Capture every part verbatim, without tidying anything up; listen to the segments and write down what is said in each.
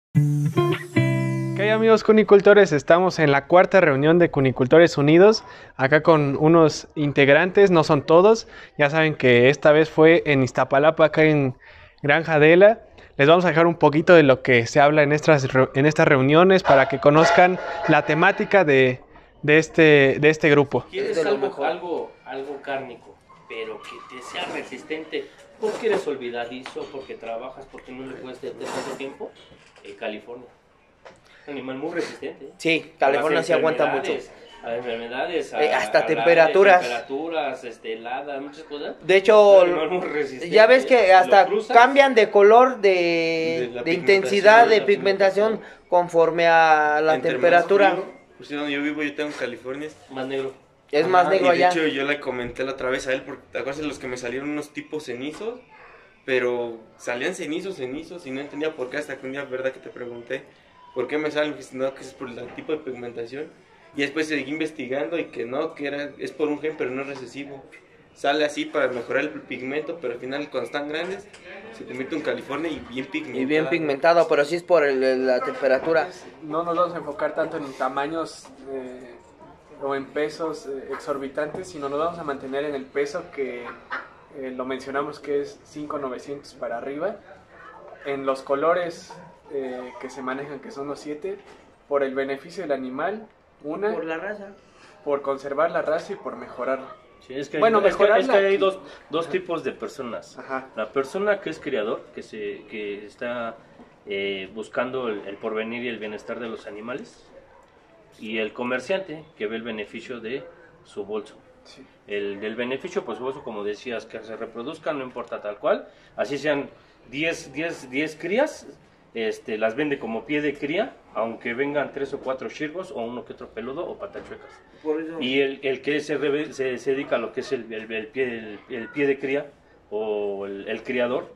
¿Qué hay, amigos cunicultores? Estamos en la cuarta reunión de Cunicultores Unidos, acá con unos integrantes, no son todos, ya saben que esta vez fue en Iztapalapa, acá en Granja Adela. Les vamos a dejar un poquito de lo que se habla en estas, en estas reuniones para que conozcan la temática de, de, este, de este grupo. ¿Quieres algo, algo, algo cárnico, pero que te sea resistente? Porque eres olvidadizo, porque trabajas, porque no le puedes tener tanto tiempo. En California. Un animal muy resistente. ¿eh? Sí, California sí aguanta mucho. A enfermedades, a, eh, hasta a temperaturas. temperaturas, este, heladas, muchas cosas. De hecho, ya ves que hasta cruzas, cambian de color, de, de, de intensidad, de pigmentación, pigmentación conforme a la Entre temperatura. Frío, pues donde yo vivo, yo tengo en California. Más negro. Es más Ajá, negro y de allá. hecho yo le comenté la otra vez a él, porque te acuerdas de los que me salieron unos tipos cenizos, pero salían cenizos, cenizos, y no entendía por qué, hasta que un día, verdad que te pregunté, ¿por qué me salen? Dije, no, que es por el tipo de pigmentación. Y después seguí investigando y que no, que era, es por un gen, pero no es recesivo. Sale así para mejorar el pigmento, pero al final cuando están grandes se convierte en California y bien pigmentado. Y bien pigmentado, pero sí es por el, la temperatura. No nos vamos a enfocar tanto en tamaños eh, o en pesos eh, exorbitantes, sino nos vamos a mantener en el peso que eh, lo mencionamos, que es cinco mil novecientos para arriba. En los colores eh, que se manejan, que son los siete, por el beneficio del animal, una, Por la raza. por conservar la raza y por mejorarla. Sí, es que, Bueno, es que, mejorarla es que hay aquí. dos, dos tipos de personas. Ajá. La persona que es criador, que, se, que está eh, buscando el, el porvenir y el bienestar de los animales, y el comerciante, que ve el beneficio de su bolso. Sí. El del beneficio, pues su bolso, como decías, que se reproduzcan, no importa tal cual, así sean diez, diez, diez crías, este, las vende como pie de cría, aunque vengan tres o cuatro chirgos, o uno que otro peludo, o patachuecas. Por eso. Y el, el que se, reve, se, se dedica a lo que es el, el, el, pie, el, el pie de cría, o el, el criador,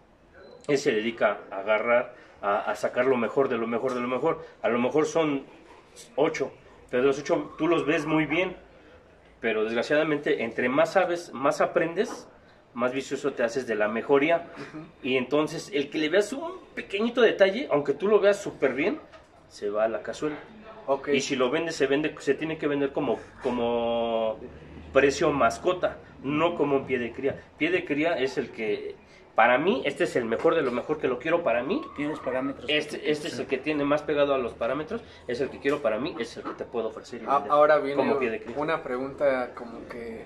él se dedica a agarrar, a, a sacar lo mejor de lo mejor de lo mejor. A lo mejor son ocho, pero los ocho tú los ves muy bien, pero desgraciadamente entre más sabes, más aprendes, más vicioso te haces de la mejoría. Uh-huh. Y entonces el que le veas un pequeñito detalle, aunque tú lo veas súper bien, se va a la cazuela. Okay. Y si lo vende, se vende, se tiene que vender como, como precio mascota, no como un pie de cría. Pie de cría es el que, para mí, este es el mejor de lo mejor que lo quiero para mí. Tienes parámetros. Este, este es el que tiene más pegado a los parámetros, es el que quiero para mí, es el que te puedo ofrecer. Y ah, ahora viene como pie de cría. Una pregunta como que,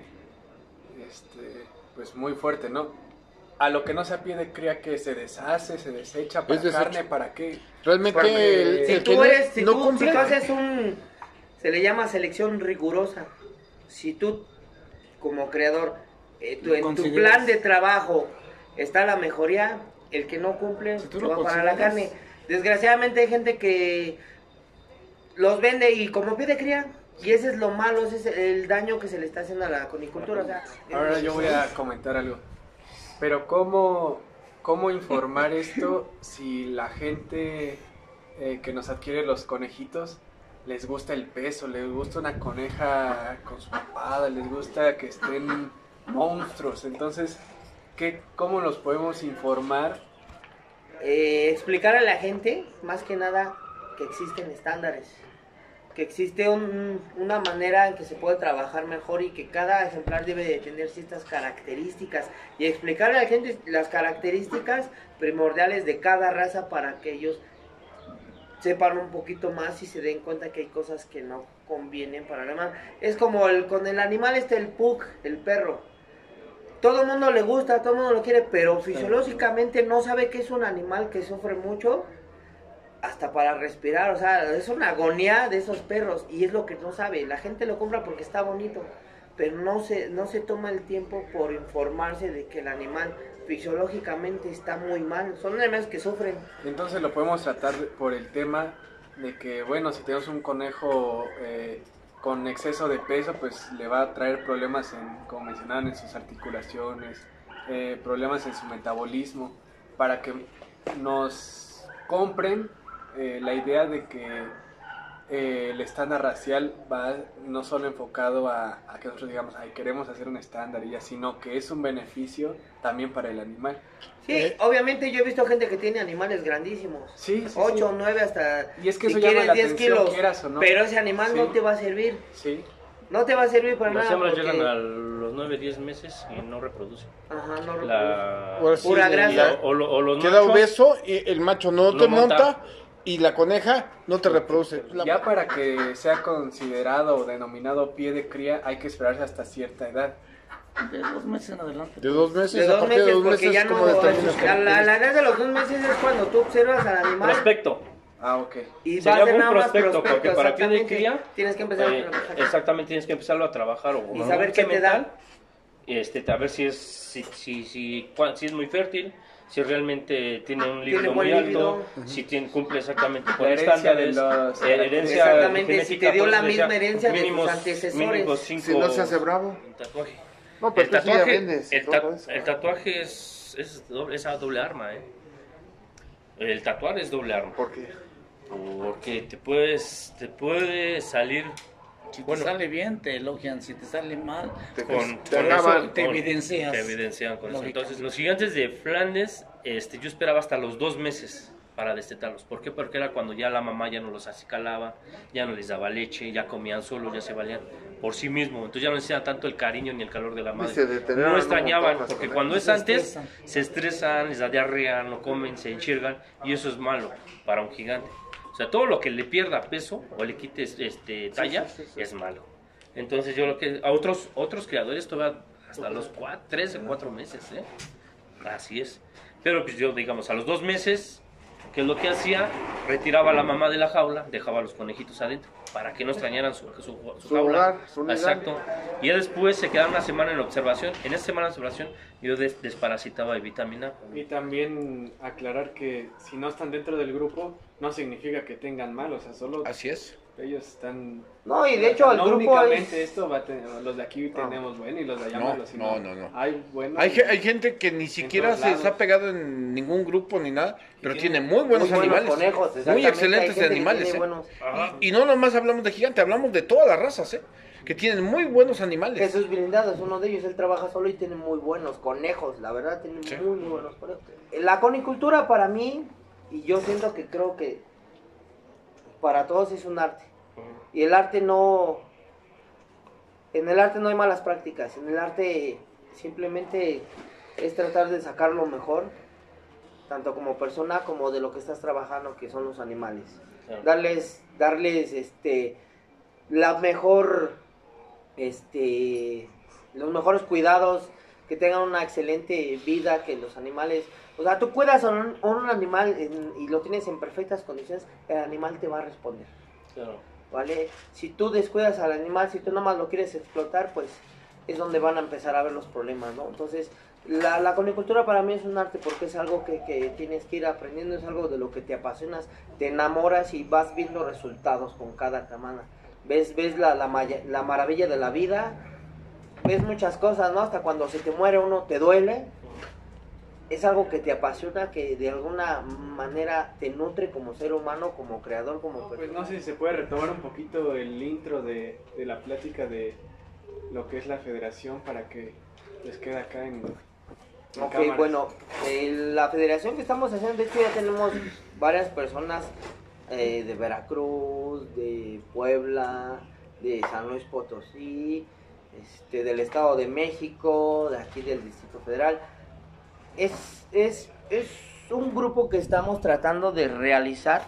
este, pues muy fuerte, ¿no? A lo que no sea pie de cría, que se deshace, se desecha, para carne, ¿para qué? Realmente Porque el, el si que tú no- eres, si, no tú, cumple, si tú haces un, se le llama selección rigurosa. Si tú, como creador, eh, tú, en tu consideras- plan de trabajo está la mejoría, el que no cumple Si tú se lo va para la consideras- carne. Desgraciadamente hay gente que los vende y como pie de cría, y ese es lo malo, ese es el daño que se le está haciendo a la conicultura. O sea, Ahora yo voy a comentar algo. Pero ¿cómo, cómo informar esto si la gente eh, que nos adquiere los conejitos les gusta el peso, les gusta una coneja con su papada, les gusta que estén monstruos? Entonces, ¿qué, ¿cómo los podemos informar? Eh, explicar a la gente, más que nada, que existen estándares, que existe un, una manera en que se puede trabajar mejor y que cada ejemplar debe de tener ciertas características, y explicarle a la gente las características primordiales de cada raza para que ellos sepan un poquito más y se den cuenta que hay cosas que no convienen para el animal. Es como el, con el animal este, el pug, el perro. Todo el mundo le gusta, todo el mundo lo quiere, pero fisiológicamente no sabe que es un animal que sufre mucho hasta para respirar. O sea, es una agonía de esos perros y es lo que no sabe. La gente lo compra porque está bonito, pero no se, no se toma el tiempo por informarse de que el animal fisiológicamente está muy mal. Son animales que sufren. Entonces lo podemos tratar por el tema de que, bueno, si tenemos un conejo eh, con exceso de peso, pues le va a traer problemas, en, como mencionaban, en sus articulaciones, eh, problemas en su metabolismo, para que nos compren eh, la idea de que eh, el estándar racial va no solo enfocado a, a que nosotros digamos, ay, queremos hacer un estándar y ya, sino que es un beneficio también para el animal. Sí, Eh, obviamente yo he visto gente que tiene animales grandísimos. Sí, sí, ocho, sí. nueve hasta Y es que si eso llama quieres la diez atención, kilos. quieras o no. Pero ese animal Sí. no te va a servir. Sí. No te va a servir para Las nada. hembras porque- llegan a los nueve, diez meses y no reproducen. Ajá, no reproduce. La... Ahora sí, Pura ya grasa. O, lo- o los Queda machos, obeso y el macho no, No te monta. monta. Y la coneja no te reproduce. La- Ya para que sea considerado o denominado pie de cría hay que esperarse hasta cierta edad. De dos meses en adelante. De dos meses, De a dos partir meses, de dos porque meses, ya no. ¿cómo determinas A que- la, a la edad de los dos meses es cuando tú observas al animal. prospecto. Ah, ok. Y va Sería a ser un nada más prospecto, prospecto, porque para pie de exactamente. cría, Tienes que empezar Eh, a trabajar. exactamente, tienes que empezarlo a trabajar o Y o saber un qué te semental, da. este, a ver si es si, si, si, cuán- si es muy fértil, si realmente tiene un Tiene líquido buen muy líquido. alto, si tiene, cumple exactamente con La herencia de estándares, los- eh, herencia Exactamente, si genética, te dio por la eso decía, misma herencia de tus mínimos- antecesores. mínimos cinco- Si no se hace bravo. un tatuaje. No, pero El tú sí ya tatuaje, vendes y el, ta- todo eso. el tatuaje es, es doble, esa doble arma, ¿eh? El tatuar es doble arma. ¿Por qué? Porque te puedes, te puede salir Si Bueno. te sale bien, te elogian. Si te sale mal, Te, con, te con acaban. eso, te con- evidencias. te evidencian con eso. Lógica. Entonces, los gigantes de Flandes, este, yo esperaba hasta los dos meses para destetarlos. ¿Por qué? Porque era cuando ya la mamá ya no los acicalaba, ya no les daba leche, ya comían solos, ya se valían por sí mismos. Entonces ya no necesitaban tanto el cariño ni el calor de la madre. Dice, detener a No un extrañaban, montón las porque conejas. cuando es Se antes, estresan. se estresan, les da diarrea, no comen, se enchirgan, y eso es malo para un gigante. O sea, todo lo que le pierda peso o le quite este, talla es malo. Entonces yo lo que a otros otros creadores todavía hasta los cuatro, tres o cuatro meses, ¿eh? Así es. Pero pues yo digamos a los dos meses, ¿qué es lo que hacía? Retiraba a la mamá de la jaula, dejaba a los conejitos adentro para que no extrañaran su, su, su Su jaula. hogar, su unidad. Exacto. Y ya después se quedaba una semana en observación. En esa semana de observación yo des- desparasitaba y vitamina. Y también aclarar que si no están dentro del grupo, no significa que tengan mal, o sea, solo Así es. ellos están... No, y de hecho el no grupo únicamente es... esto va a tener, los de aquí tenemos bueno y los de allá No, malos, sino no, no, no. hay buenos. Hay, ge- hay gente que ni siquiera todos se lados. está pegado en ningún grupo ni nada, pero tiene tiene muy buenos muy animales. conejos, muy exactamente. excelentes Hay gente de que animales. tiene ¿eh? buenos. Y no nomás hablamos de gigante, hablamos de todas las razas, ¿eh? Que tienen muy buenos animales. Jesús Blindado es uno de ellos, él trabaja solo y tiene muy buenos conejos, la verdad tiene Sí. muy muy buenos conejos. La conicultura para mí, y yo siento que creo que para todos es un arte. Y el arte no, en el arte no hay malas prácticas, en el arte simplemente es tratar de sacar lo mejor, tanto como persona como de lo que estás trabajando, que son los animales. Claro. Darles, darles este, la mejor, este, los mejores cuidados, que tengan una excelente vida, que los animales, o sea, tú cuidas a un, a un animal en- y lo tienes en perfectas condiciones, el animal te va a responder, Claro. ¿vale? Si tú descuidas al animal, si tú nomás lo quieres explotar, pues es donde van a empezar a ver los problemas, ¿no? Entonces, la, la conicultura para mí es un arte porque es algo que, que tienes que ir aprendiendo, es algo de lo que te apasionas, te enamoras y vas viendo resultados con cada camada. Ves, ves la, la, maya- la maravilla de la vida, ves muchas cosas, ¿no? Hasta cuando se te muere uno te duele. Es algo que te apasiona, que de alguna manera te nutre como ser humano, como creador, como No, pues persona. no sé si se puede retomar un poquito el intro de, de la plática de lo que es la federación para que les quede acá en, en Ok, cámaras. bueno, eh, la federación que estamos haciendo, de hecho ya tenemos varias personas eh, de Veracruz, de Puebla, de San Luis Potosí, este, del Estado de México, de aquí del Distrito Federal. Es, es, es un grupo que estamos tratando de realizar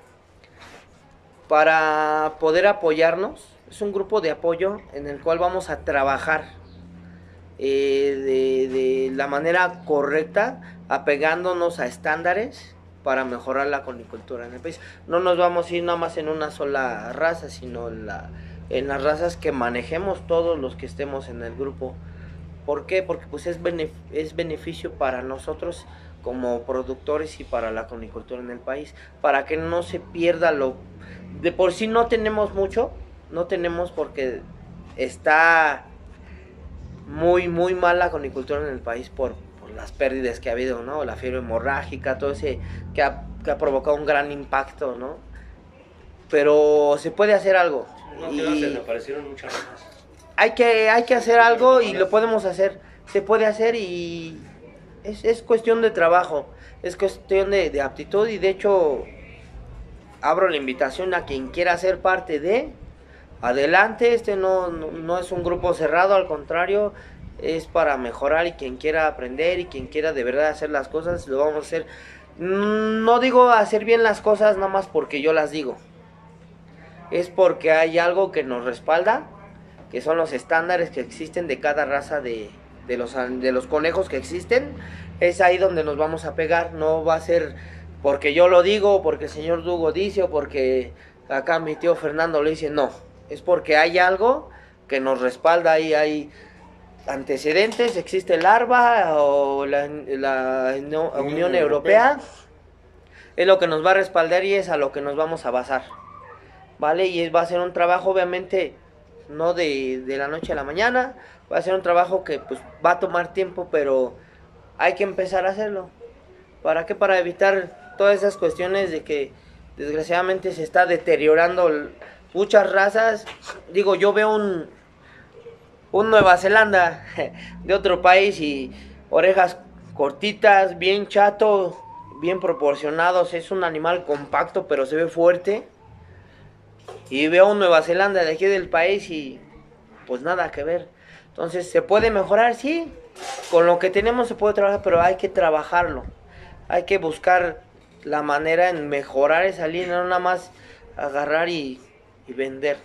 para poder apoyarnos. Es un grupo de apoyo en el cual vamos a trabajar eh, de, de la manera correcta, apegándonos a estándares para mejorar la conicultura en el país. No nos vamos a ir nada más en una sola raza, sino la, en las razas que manejemos todos los que estemos en el grupo. ¿Por qué? Porque pues es, benef es beneficio para nosotros como productores y para la conicultura en el país, para que no se pierda lo... De por sí no tenemos mucho, no tenemos porque está muy, muy mal la conicultura en el país por, por las pérdidas que ha habido, ¿no? La fiebre hemorrágica, todo ese que ha, que ha provocado un gran impacto, ¿no? pero se puede hacer algo. No, Y que no, se me aparecieron muchas razas. hay que, hay que hacer algo y lo podemos hacer. Se puede hacer y es, es cuestión de trabajo, es cuestión de, de aptitud y de hecho abro la invitación a quien quiera ser parte de, adelante, este no, no, no es un grupo cerrado, al contrario, es para mejorar y quien quiera aprender y quien quiera de verdad hacer las cosas, lo vamos a hacer. No digo hacer bien las cosas nada más porque yo las digo, es porque hay algo que nos respalda, que son los estándares que existen de cada raza de, de, los, de los conejos que existen. Es ahí donde nos vamos a pegar, no va a ser porque yo lo digo, porque el señor Dugo dice, o porque acá mi tío Fernando lo dice, no, es porque hay algo que nos respalda, y hay antecedentes, existe el ARBA o la, la no, Unión, Unión Europea, Europea, es lo que nos va a respaldar y es a lo que nos vamos a basar, ¿vale? Y es, va a ser un trabajo obviamente no de, de la noche a la mañana, va a ser un trabajo que pues va a tomar tiempo, pero hay que empezar a hacerlo. ¿Para qué? Para evitar todas esas cuestiones de que desgraciadamente se está deteriorando muchas razas. Digo, yo veo un, un Nueva Zelanda de otro país y orejas cortitas, bien chato, bien proporcionados, es un animal compacto pero se ve fuerte. Y veo un Nueva Zelanda de aquí del país y pues nada que ver. Entonces, ¿se puede mejorar? Sí, con lo que tenemos se puede trabajar, pero hay que trabajarlo. Hay que buscar la manera en mejorar esa línea, no nada más agarrar y, y vender.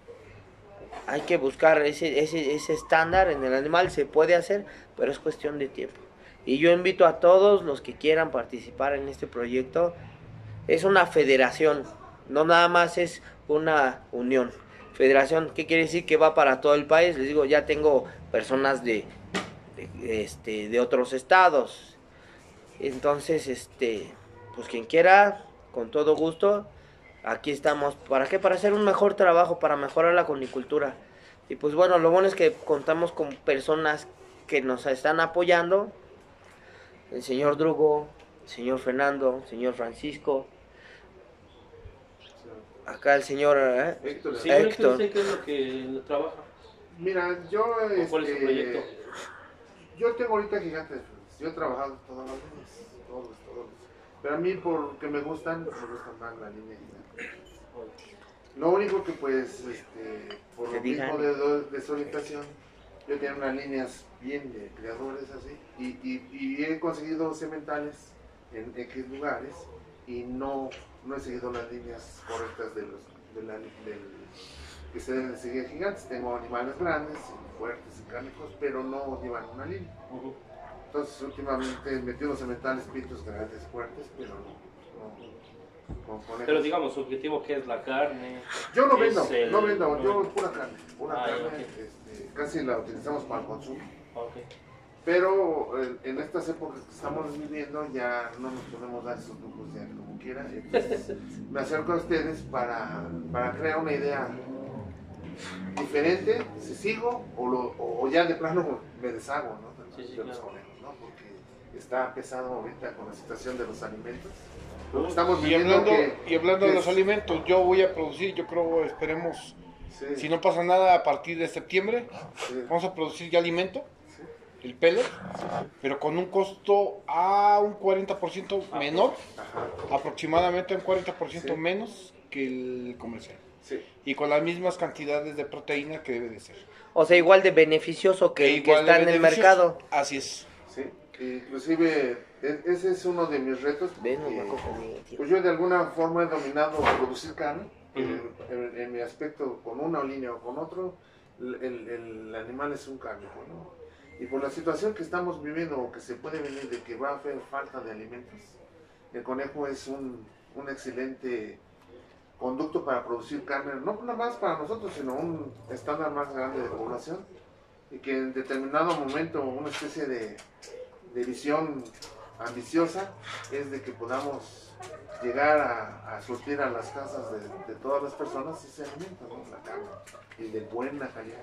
Hay que buscar ese, ese, ese estándar en el animal, se puede hacer, pero es cuestión de tiempo. Y yo invito a todos los que quieran participar en este proyecto. Es una federación, no nada más es una unión. Federación, ¿qué quiere decir? Que va para todo el país. Les digo, ya tengo personas de, de, este, de otros estados. Entonces, este, pues quien quiera, con todo gusto, aquí estamos. ¿Para qué? Para hacer un mejor trabajo, para mejorar la conicultura. Y pues bueno, lo bueno es que contamos con personas que nos están apoyando. El señor Drugo, el señor Fernando, el señor Francisco. Acá el señor ¿eh? Héctor. Sí, Héctor. ¿usted qué es lo que trabaja? Mira, yo. ¿Cuál es su este, proyecto? Yo tengo ahorita gigantes. Yo he trabajado todas las líneas. Todos, todos. Pero a mí, porque me gustan, me gustan más la línea gigante. Lo único que, pues, este, por Que lo mismo digan. de do- desorientación, yo tengo unas líneas bien de criadores así. Y, y, y he conseguido sementales en X lugares y no. No he seguido las líneas correctas de los de la, del, que se deben de seguir gigantes. Tengo animales grandes, y fuertes y cárnicos, pero no llevan una línea. Uh-huh. Entonces, últimamente metí unos sementales pintos grandes, fuertes, pero no. no con, con Pero ellos. digamos, su objetivo que es la carne. Yo no es vendo, el- no vendo, yo pura carne. Pura Ah, carne, ok. este, casi la utilizamos para el consumo. Ok. Pero eh, en estas épocas que estamos viviendo ya no nos podemos dar esos lujos ya como quiera. Entonces me acerco a ustedes para, para crear una idea diferente, si sigo o, lo, o ya de plano me deshago, ¿no? De, Sí, sí, de los claro. conejos, ¿no? Porque está pesado ahorita con la situación de los alimentos. Porque estamos Y viviendo hablando, que, y hablando de que los es- alimentos, yo voy a producir, yo creo, esperemos, sí, si no pasa nada a partir de septiembre, sí, vamos a producir ya alimento, sí. el pellet, pero con un costo a un cuarenta por ciento menor, Ajá, aproximadamente un cuarenta por ciento Sí. menos que el comercial. sí. Y con las mismas cantidades de proteína que debe de ser. O sea, igual de beneficioso que E el que igual de está en el beneficioso. mercado. Así es. Sí, inclusive e- ese es uno de mis retos. Ven, porque, nos va a comer, tío. pues yo de alguna forma he dominado producir carne. Ujú. en, en- en mi aspecto, con una línea o con otro, el, el- el animal es un cárnico, ¿no? Y por la situación que estamos viviendo o que se puede venir de que va a haber falta de alimentos, el conejo es un, un excelente conducto para producir carne, no nada más para nosotros, sino un estándar más grande de población, y que en determinado momento una especie de, de visión ambiciosa es de que podamos llegar a, a surtir a las casas de, de todas las personas ese alimento, ¿no? La carne, y de buena calidad.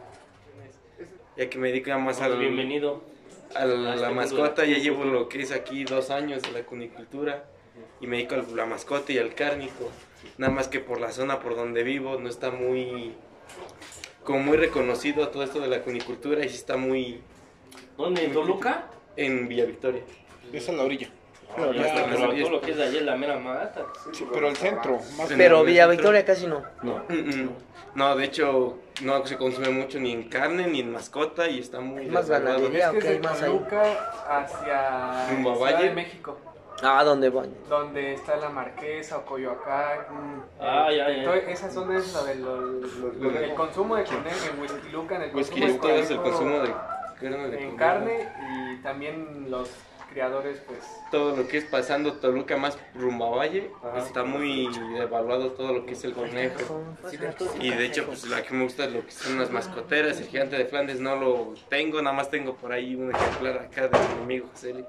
Ya que me dedico ya más al, Bienvenido. a a la este mascota, mundo de la ya llevo cunicultura. lo que es aquí dos años de la cunicultura y me dedico a la mascota y al cárnico. Nada más que por la zona por donde vivo no está muy, como muy reconocido todo esto de la cunicultura y sí está muy ¿Dónde? ¿En Toluca? en Villa Victoria. Esa es la orilla. No, ya ya, está, pero ya todo lo que es de allá es la mera mata. Sí, pero el centro, más Pero el Villa centro. Victoria casi no. No. Mm, mm. No, de hecho no se consume mucho ni en carne ni en mascota y está muy Más desvalorado. ganadería. Es que ok, es de más ahí. Toluca hacia Rumbo a Ciudad Valle. de México, Ah, ¿dónde van? donde está la Marquesa o Coyoacán. Ah, eh, ya, ya. toda esa zona es la del lo- el consumo de conejo en Huixquilucan, el consumo de Pues todo es el conejo consumo de carne de en conejo. carne y también los criadores, pues. Todo lo que es pasando Toluca más rumbo a Valle, Ajá. está muy devaluado todo lo que es el conejo. Y de hecho, pues la que me gusta es lo que son las mascoteras. El gigante de Flandes no lo tengo, nada más tengo por ahí un ejemplar acá de mi amigo José.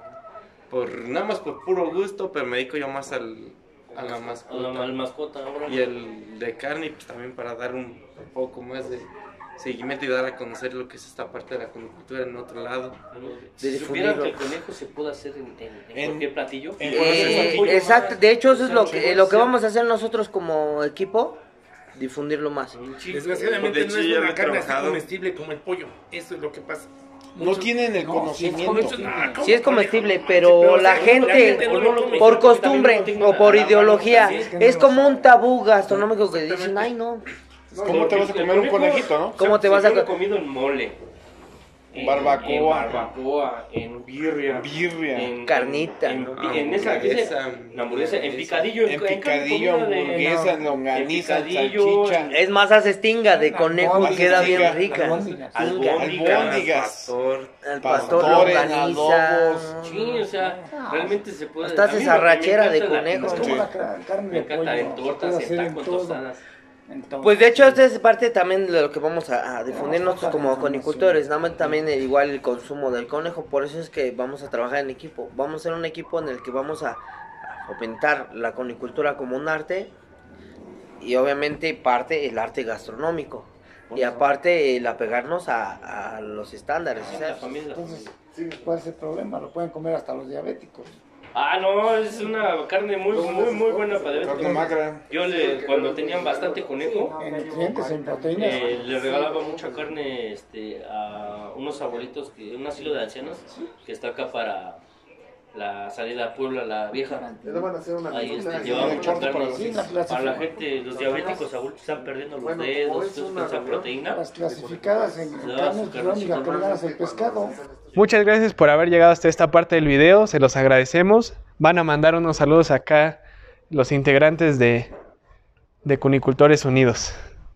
Por, nada más por puro gusto, pero me dedico yo más al, a la A la mascota. mal mascota ahora. Y el de carne, pues también para dar un poco más de seguimiento y dar a conocer lo que es esta parte de la conicultura en otro lado. Si De supieran difundirlo. que el conejo se puede hacer en, en- en En- cualquier platillo. en- Eh, Pollo, exacto, de hecho eso es lo que, lo que Sí. vamos a hacer nosotros como equipo, difundirlo más. un chico. Desgraciadamente De no hecho, es yo lo una he carne así trabajado. comestible como el pollo. Eso es lo que pasa. No tienen el No, conocimiento. Muchos- ah, ¿cómo? Sí es comestible, Conejo, pero pero la la gente, gente no lo come. por costumbre o por ideología, Sí, es es como un tabú gastronómico que dicen, ay no, ¿Cómo te vas a comer un conejito, no? ¿cómo te vas a Yo lo he co- comido en mole. En Barbacoa. En barbacoa, en birria. Birria. En Carnita, En, ¿no? en esa, Hamburguesa. en hamburguesa, en picadillo. En carne picadillo, comida de- hamburguesa, en en longaniza, picadillo, salchicha. Es más, haces tinga de conejo y Haces queda tinga. bien rica. Albóndigas. Tinga, Albóndigas. Pastor. al pastor, Pastores, longaniza. adobos. Sí, o sea, realmente se puede. Hasta a mí haces lo que me arrachera de encanta la- conejo. Es como Sí. la ca- carne Me de encanta pollo. en se puede tortas, en hacer tacos, todo. tostadas. En todo. Pues de hecho esta es parte también de lo que vamos a, a difundir nosotros como conicultores, nada más también eh, igual el consumo del conejo, por eso es que vamos a trabajar en equipo, vamos a ser un equipo en el que vamos a, a fomentar la conicultura como un arte y obviamente parte el arte gastronómico y aparte el apegarnos a, a los estándares, o sea, La familia, la Entonces, familia. ¿cuál es el problema? Lo pueden comer hasta los diabéticos. Ah, no, es una carne muy, muy, muy buena para Carne diabéticos. magra. Yo le, cuando tenían bastante conejo, En nutrientes, en proteínas. eh, le regalaba mucha carne este, a unos abuelitos, que, un asilo de ancianos, que está acá para la salida a Puebla, la vieja. Ya le van a hacer una Ahí este, película. llevaba el mucha corte para carne. los Sí, la Para la clasificadas. gente, los diabéticos adultos están perdiendo los Bueno, dedos, como es entonces una con esa reunión, proteína. Las clasificadas en Se da su carnes, pues, la única que le ganas el pescado. Muchas gracias por haber llegado hasta esta parte del video, se los agradecemos. Van a mandar unos saludos acá los integrantes de, de Cunicultores Unidos.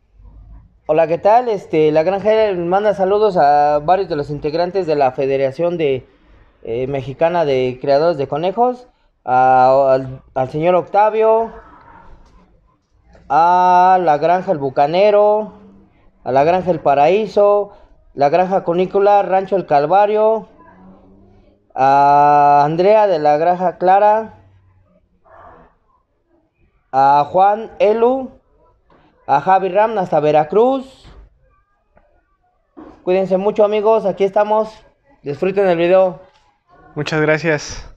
Hola, ¿qué tal? Este, la Granja manda saludos a varios de los integrantes de la Federación de eh, Mexicana de Criadores de Conejos, a- al, al señor Octavio, a la Granja El Bucanero, a la Granja El Paraíso, la Granja Cunícola Rancho El Calvario, a Andrea de la Granja Clara, a Juan Elu, a Javi Ram hasta Veracruz. Cuídense mucho, amigos, aquí estamos. Disfruten el video. Muchas gracias.